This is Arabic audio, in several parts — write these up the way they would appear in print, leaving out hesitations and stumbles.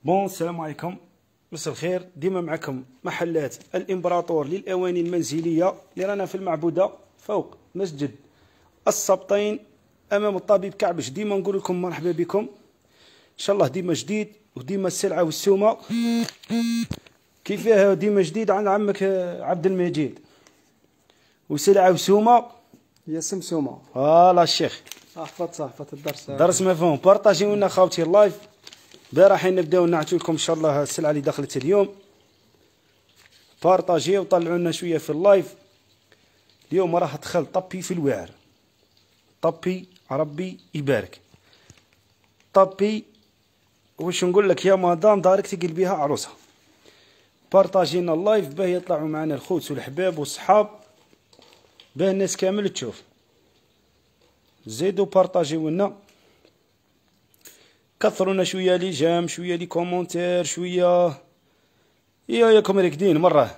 بون السلام عليكم، مساء الخير. ديما معكم محلات الامبراطور للاواني المنزليه اللي رانا في المعبوده فوق مسجد السبطين امام الطبيب كعبش. ديما نقول لكم مرحبا بكم ان شاء الله. ديما جديد وديما السلعه والسومه كيفاه ديما جديد عند عمك عبد المجيد، وسلعه وسومه هي سمسومه. فوالا الشيخ صحفت درس مفهوم. بارطاجيو لنا خاوتي اللايف. رايحين نبداو نعطيو لكم ان شاء الله السلعه اللي دخلت اليوم. بارطاجيو وطلعوا لنا شويه في اللايف. اليوم راح دخل طبي في الوعر، طبي ربي يبارك. طبي واش نقول لك يا مدام دارك تقل بها عروسها. بارطاجينا اللايف باه يطلعوا معنا الخوت والحباب والصحاب، باه الناس كامل تشوف. زيدوا بارطاجيو لنا، كثرونا شويه لي جام، شويه لي كومونتير، شويه ياكم راكدين مره.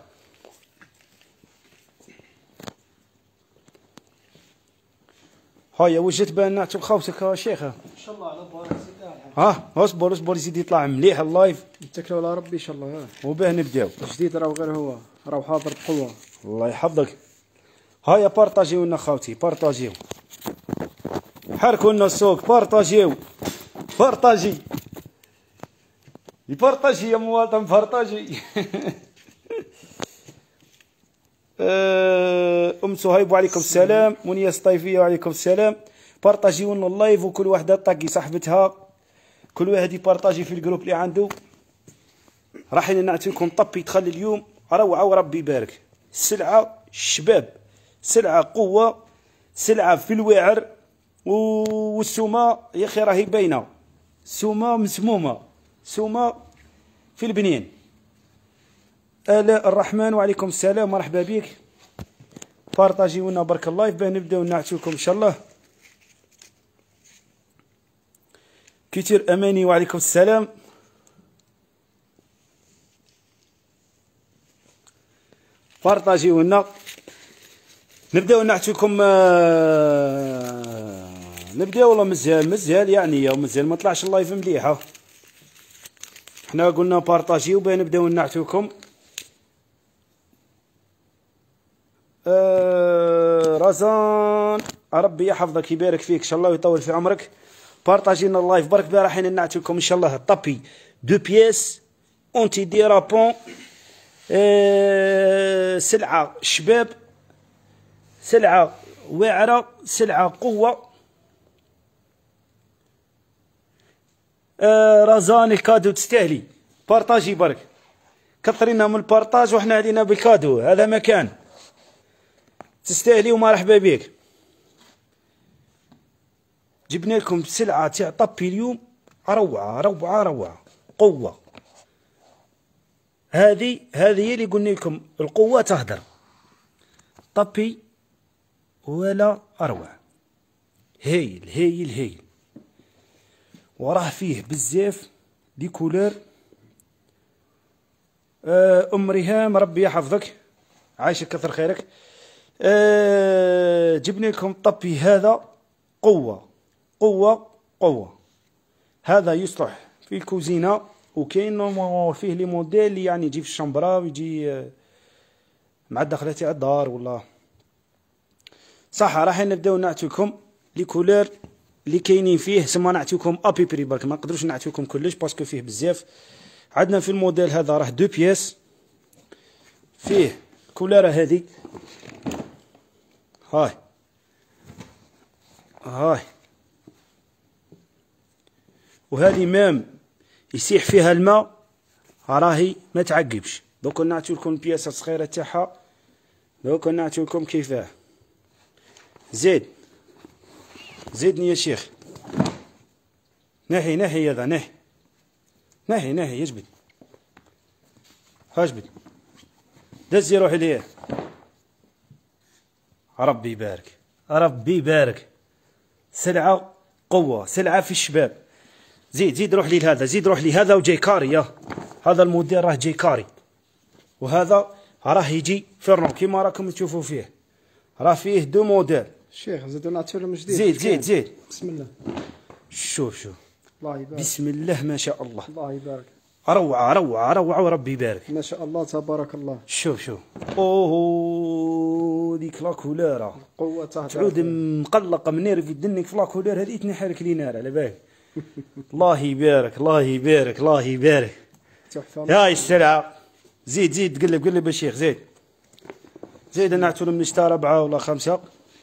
هيا وجدت بان نعتو خوتك يا شيخ ان شاء الله على بركه الله. اصبر يزيد يطلع مليح اللايف. نتكلوا على ربي ان شاء الله. وباه نبداو جديد راهو غير هو راهو حاضر بقوه. الله يحفظك. هيا بارطاجيو لنا خاوتي، بارطاجيو، حركوا لنا السوق. بارطاجيو بارطاجي يبارطاجي يا مواطن، بارطاجي. ام صهيب وعليكم السلام. منيا الطيفيه وعليكم السلام. بارطاجيو لنا اللايف وكل وحده طاقي صاحبتها، كل واحد يبارطاجي في الجروب اللي عنده. راحين نعطي لكم طبي يدخل اليوم روعه وربي يبارك. سلعه شباب، سلعه قوه، سلعه في الوعر. والسومه يا اخي راهي باينه، سومه مسمومه، سومه في البنين. آلاء الرحمن وعليكم السلام، مرحبا بك. بارطاجيو لنا برك اللايف باه نبداو نعطيو لكم ان شاء الله. كتير اماني وعليكم السلام. بارطاجيو لنا نبداو نعطيو لكم. نبداو والله مزيان يعني، ومزيان ما طلعش اللايف مليحه. حنا قلنا بارطاجيو باه نبداو نعطيو لكم. رزان ربي يحفظك يبارك فيك ان شاء الله ويطول في عمرك. بارطاجينا اللايف برك باه رايحين نعطيو لكم ان شاء الله طابي دو بياس اونتي ديرابون. سلعه شباب، سلعه واعره، سلعه قوه. رزان الكادو تستاهلي. بارطاجي برك، كثرينا من البارطاج وحنا علينا بالكادو. هذا مكان تستاهلي ومرحبا بك. جبنا لكم سلعه تاع طبي اليوم روعه قوه. هذه هي اللي قلنا لكم القوه تهدر. طبي ولا اروع، هايل. وراه فيه بزاف دي كولور. ام ريهام ربي يحفظك، عايشك كثر خيرك. جبنا لكم طبي هذا قوه. هذا يصلح في الكوزينه، وكاين فيه لي موديل اللي يعني يجي في الشمبرا ويجي مع الدخله تاع الدار والله. صح راح نبداو نعطيو لكم لي كولور اللي كاينين فيه. سما نعطيوكم ابي بري برك، ما نقدروش نعطيوكم كلش باسكو فيه بزاف. عندنا في الموديل هذا راه دو بياس، فيه كولاره هذه، هاي وهذه مام يسيح فيها الماء، راهي ما تعقبش. دوك نعطيو لكم البياسه الصغيره تاعها، دوك نعطيو لكم كيفاه. زيدني يا شيخ. ناحي هذا، ناحي يجبد، هاجبد دزي روحي ليه. ربي يبارك. سلعه قوه، سلعه في الشباب. زيد روح لي لهذا، زيد روح لي هذا وجاي كاري. هذا الموديل راه جاي كاري، وهذا راه يجي فرنو كيما راكم تشوفوا فيه. راه فيه دو موديل. شيخ زيدوا نعطيو لهم جديد. زيد بسم الله. شوف الله يبارك. بسم الله ما شاء الله. الله يبارك. روعه روعه روعه وربي يبارك. ما شاء الله تبارك الله. شوف اوه ديك لا كولور قوة تعود مقلقه منير في دنك في لا كولور هذه تنحي لك لي نار على بالك. الله يبارك الله يبارك الله يبارك. تحفة. هاي السلعه زيد زيد قلب الشيخ زيد زيد نعتو من شتا 4 ولا 5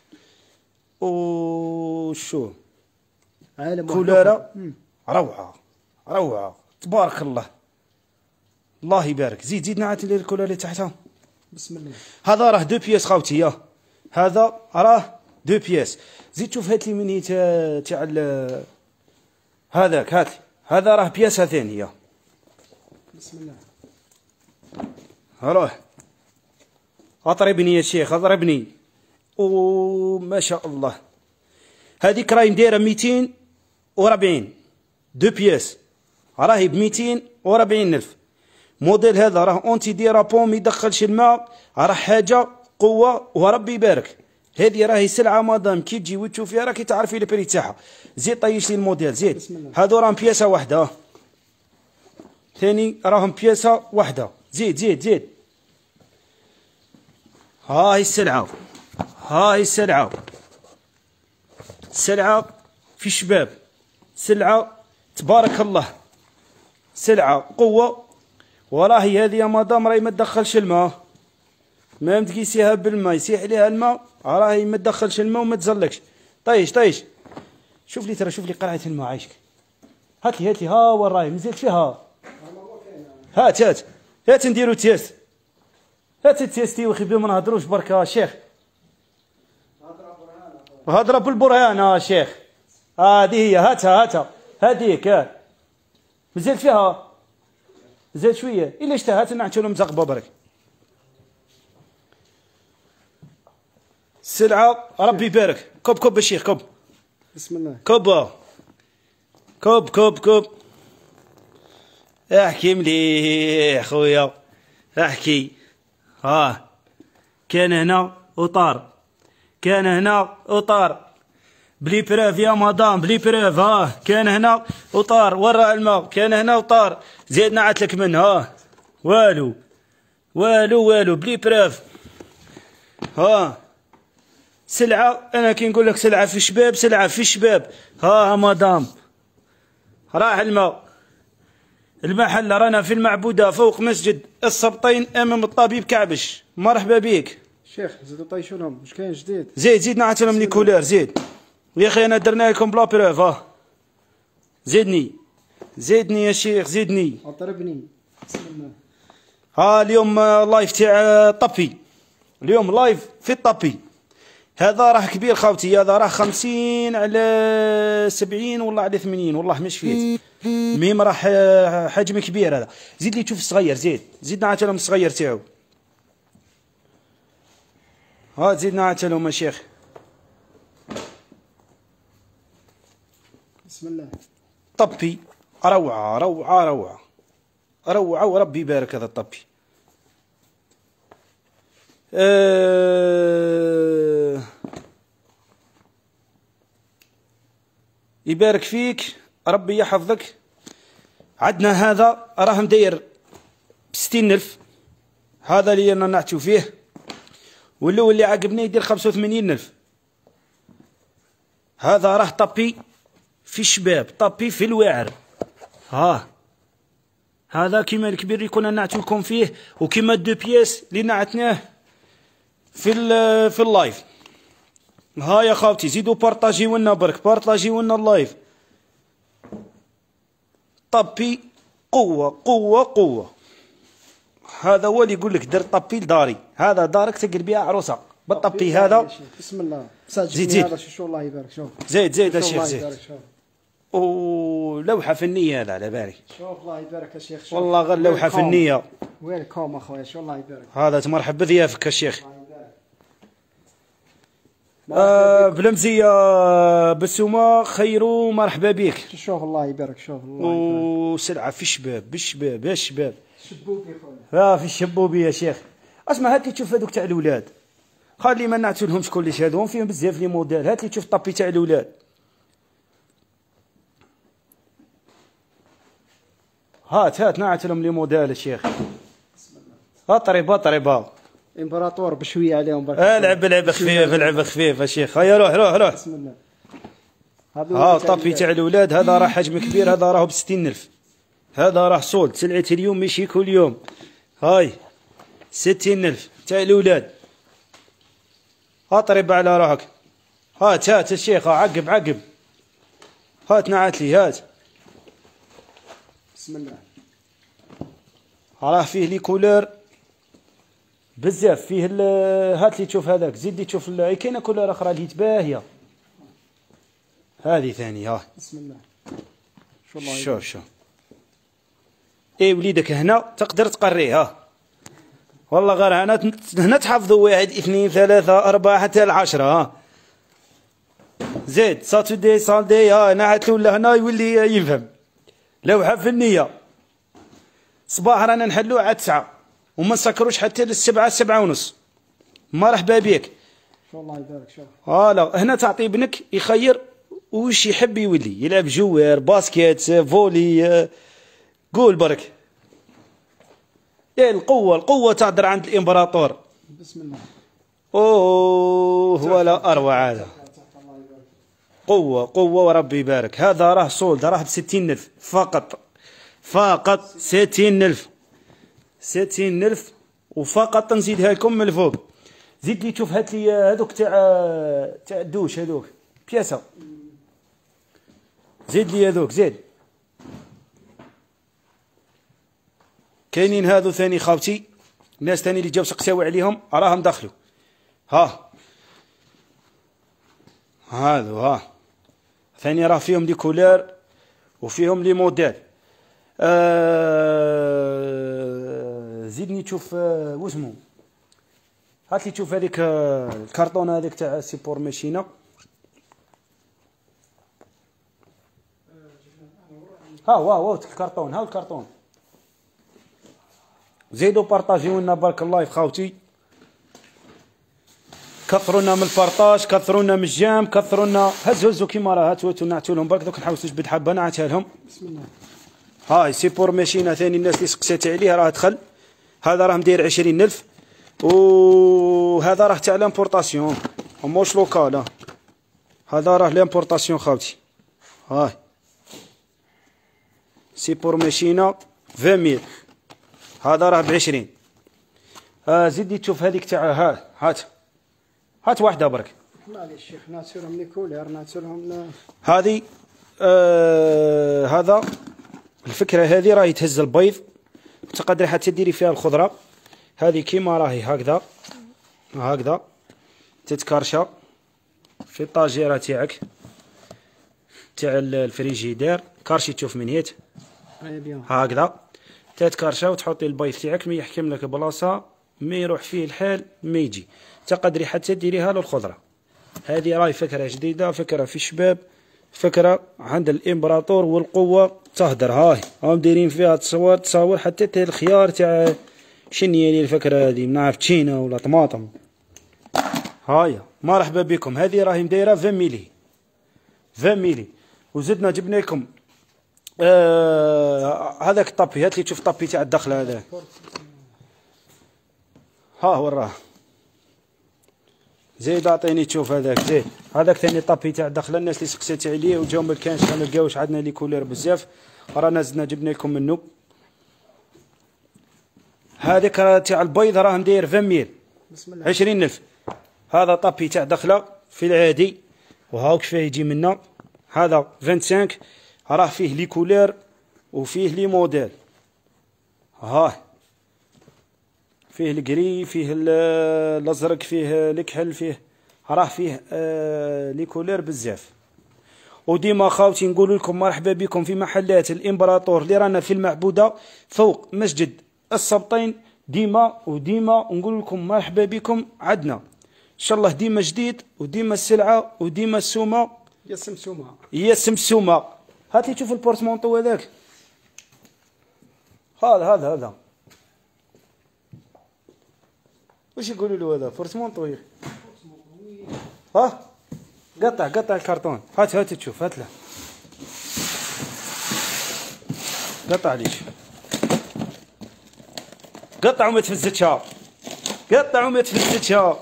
وشو كولورة روعة روعة تبارك الله. الله يبارك. زيد نعت لي الكولورة اللي تحتها. بسم الله. هذا راه 2 بياس خاوتي هذا راه 2 بياس. زيد شوف هات لي من هي تاع هذاك هات لي هذا راه بياسة ثانية. بسم الله. روح اضربني يا شيخ اضربني. وما شاء الله هذيك راهي مدايره 240 2 بياس راهي ب 240 الف. موديل هذا راه اونتي ديرابون ما يدخلش الماء راه حاجه قوه وربي يبارك. هذه راهي سلعه مدام كي تجي وتشوفيها راكي تعرفي البري تاعها. زيد طيش لي الموديل زيد. هادو راهم بياسه واحده ثاني راهم بياسه واحده. زيد زيد زيد. هاي السلعه هاي السلعه سلعه في شباب سلعه تبارك الله سلعه قوه. وراهي هذه يا مدام راهي ما تدخلش الماء ما تقيسيها بالماء يسيح عليها الماء راهي ما تدخلش الماء وما تزلكش. طيش شوف لي ترى شوف لي قرعه الماء عايشك. هات لي ها وين راهي مزيت فيها. هات نديرو تيست. هات تيستي وخي بلا ما نهضروش برك شيخ. هضره بالبرهان شيخ. هذه هي هاتها هذيك مزيت فيها زيد شويه الا اشتهات نعتو لهم مزقبه برك. السلعه ربي يبارك. كوب الشيخ كوب. بسم الله. كوب احكي مليح خويا احكي. كان هنا وطار بلي بروف يا مدام بلي بروف. كان هنا وطار ورا الماء كان هنا وطار. زيد نعت لك من والو بلي بروف. سلعه انا كي نقول لك سلعه في الشباب مدام راح المحل رانا في المعبوده فوق مسجد السبطين امام الطبيب كعبش. مرحبا بك شيخ. زيدوا طيشوا لهم واش كاين جديد. زيد نعت لهم لي كولور زيد يا اخي انا درنا لكم بلا بروف. زيدني يا شيخ زيدني. اضربني. بسم الله. اليوم لايف تاع طبي. اليوم لايف في الطبي. هذا راه كبير خاوتي. هذا راه 50 على 70 ولا على 80 والله مش فيت. المهم راه حجم كبير هذا. زيد لي تشوف الصغير زيد نعت لهم الصغير تاعو. زيد نعت لهم يا شيخ. بسم الله. طبي روعه وربي يبارك هذا الطبي. يبارك فيك ربي يحفظك. عندنا هذا راه مداير ب60 الف. هذا اللي انا نعتو فيه. والاول اللي عاقبني يدير 85 الف. هذا راه طبي في الشباب طبي في الواعر. هذا كيما الكبير يكون نعتو لكم فيه وكيما 2 بياس اللي نعتناه في اللايف. يا خاوتي زيدوا بارطاجيو لنا برك بارطاجيو لنا اللايف. طبي قوه. هذا هو اللي يقول لك دير طبي لداري. هذا دارك تقل بها عروسه بالطبي هذا. بسم الله. زيد هذا شوف الله يبارك. شوف زيد الشيخ زيد. ولوحه فنيه هذا على بالك. شوف الله يبارك يا شيخ. والله غير لوحه فنيه. ويلكم اخويا. شوف الله يبارك. هذا تمرحب بضيافك يا شيخ. بلمزيه بالسومه خيرو مرحبا بك. شوف الله يبارك. شوف الله يبارك. وسلعه في الشباب يا شباب. شبوبي خويا. في الشبوبي يا شيخ. اسمع هات لي تشوف هذوك تاع الاولاد. خلي ما نعتولهمش كلش هذوم فيهم بزاف لي موديل. هات لي تشوف الطبي تاع الاولاد. هات نعت لهم لي موديل الشيخ. اطرب ها. امبراطور بشويه عليهم برك. لعب خفيف الشيخ. هيا روح. بسم الله. ها طابي تاع الاولاد. هذا راه حجم كبير. هذا راه ب60,000. هذا راه صولد سلعتي اليوم ماشي كل يوم. هاي 60,000 تاع الاولاد. اطرب على روحك. هات الشيخ. عقب. هات نعت لي. هات. بسم الله. راه فيه لي كولور بزاف. فيه هات لي تشوف هذاك. زيد لي تشوف كاينه كولور اخرى اللي باهيه. هذه ثانيه. بسم الله. شوف وليدك هنا تقدر تقريه. والله غير هنا تحفظوا 1 2 3 4 حتى 10. زيد ساتودي سالدي. نعت ولا هنا يولي يفهم. لوحه فنيه. صباح رانا نحلو على 9 وما نسكروش حتى للسبعة 7:30. مرحبا بك. الله يبارك. شوف فوالا هنا تعطي ابنك يخير وش يحب يولي. يلعب جوار باسكيت فولي. قول برك. القوة تهدر عند الامبراطور. بسم الله. ولا اروع. هذا قوة وربي يبارك. هذا راه صولد. راه ب60,000 فقط 60,000 وفقط. نزيدها لكم من الفوق. زيد لي تشوف. هات لي هذوك تاع الدوش. هذوك بياسة. زيد لي هذوك. زيد. كاينين هذو ثاني خاوتي. الناس ثاني اللي جاو سقساو عليهم راهم دخلوا. هذو ثاني راه فيهم لي كولور وفيهم لي موديل. زيدني تشوف واسمو. هات لي تشوف هذيك الكرتون هذيك تاع سيبور ماشينه. واو الكرتون. الكرتون. زيدوا بارطاجيو لنا بارك الله في خاوتي. كثرونا من البارطاج. كثرونا من الجام. كثرونا. هزوا كيما راه. هاتوا نعتوا لهم برك. دوك نحوسوا جبد حبه نعتها لهم. بسم الله. هاي سيبور ماشينه ثاني. الناس اللي سقسات عليه راه دخل. هذا راه مدير 20,000 وهذا راه تاع لامبورطاسيون موش لوكال. هذا راه لامبورطاسيون خاوتي. هاي سيبور ماشينه 20,000. هذا راه ب20. زيد لي تشوف هذيك تاع هات واحده برك. معليش شيخ. ناتسولهم لي كولير. ناتسولهم هذه. هذا الفكره هذه راه يتهز البيض. تقدري حتى ديري فيها الخضره. هذه كيما راهي هكذا تتكرشى في الطاجيره تاعك تاع الفريجيدير. كارشي تشوف من هيت هكذا تتكرشى وتحطي البيض تاعك. ما يحكم لك بلاصه ما يروح فيه الحال ما يجي. تقدري حتى ديريها للخضره. هذه راهي فكره جديده. فكره في الشباب. فكره عند الامبراطور والقوه تهدر. هاي هم دايرين فيها تصاور حتى تاع الخيار تاع شنيا لي الفكره هذه. ما نعرف تشينا ولا طماطم. هايا مرحبا بكم. هذه راهي مدايره 20 ميلي. وزدنا جبنا لكم هذاك الطابي. هات لي تشوف الطابي تاع الدخل هذا. وراه. زيد اعطيني تشوف هذاك. زيد هذاك ثاني طابي تاع الدخله. الناس اللي سقسات عليه وجاو ما كانش ما لقاوش. عندنا لي كولور بزاف. رانا زدنا جبنا لكم منه. هذاك تاع البيض راه مداير 20,000. بسم الله. 20,000. هذا طابي تاع دخله في العادي. وهاوك فيه يجي منا. هذا 25. راه فيه لي كولور وفيه لي موديل. فيه الكري. فيه الازرق. فيه الكحل. فيه راه فيه لي كولور بزاف. وديما خاوتي نقول لكم مرحبا بكم في محلات الامبراطور اللي رانا في المعبوده فوق مسجد السبطين. ديما نقول لكم مرحبا بكم عندنا. ان شاء الله ديما جديد وديما السلعه وديما السومه. يا سمسومه. هات لي تشوف البورتمونطو هذاك. هذا واش يقولوا له هذا بورتمونطو. قطع الكرتون. هات تشوف. هات له قطع ليش. قطع وما تفزتها، قطع وما تفزتها.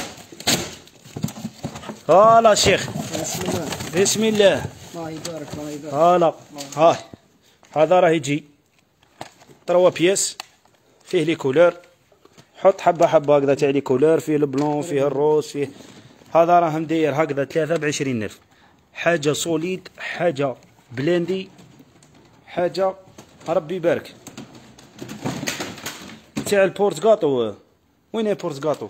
هلا شيخ، بسم الله. بسم الله. الله يبارك الله يبارك. هلا ها، هذا راه يجي 3 بياس فيه لي كولور. حط حبه حبه هكذا تاع لي كولور، فيه البلون فيه الروز فيه. هذا راه مداير هكذا 3 ب20,000. حاجه سوليد، حاجه بلاندي، حاجه ربي يبارك. تاع البورتغاطو، وين هي بورتغاطو؟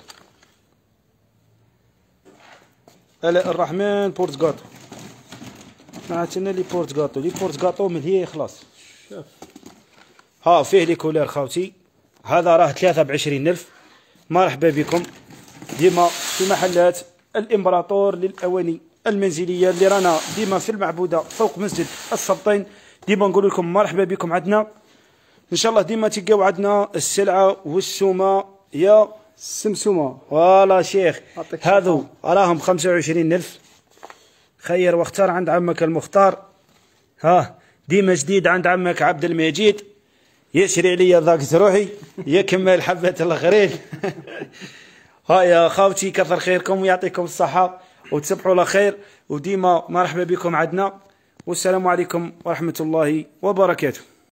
الاء الرحمن بورتغاطو. ما عرفتنا لي بورتغاطو، لي بورتغاطو ملهيه خلاص. شوف ها فيه لي كولور خاوتي. هذا راه 3 ب20,000. مرحبا بكم ديما في محلات الامبراطور للاواني المنزليه اللي رانا ديما في المعبوده فوق مسجد السبطين. ديما نقول لكم مرحبا بكم عندنا ان شاء الله. ديما تلقاو عندنا السلعه والسومه يا السمسومه. فوالا شيخ. يعطيك هذو الصحة. راهم 25,000. خير واختار عند عمك المختار. ها ديما جديد عند عمك عبد المجيد. يشري عليا ضاقت روحي يكمل حبة الغريب. ها يا خاوتي كثر خيركم ويعطيكم الصحة وتصبحوا على خير، وديما مرحبا بكم عندنا، والسلام عليكم ورحمة الله وبركاته.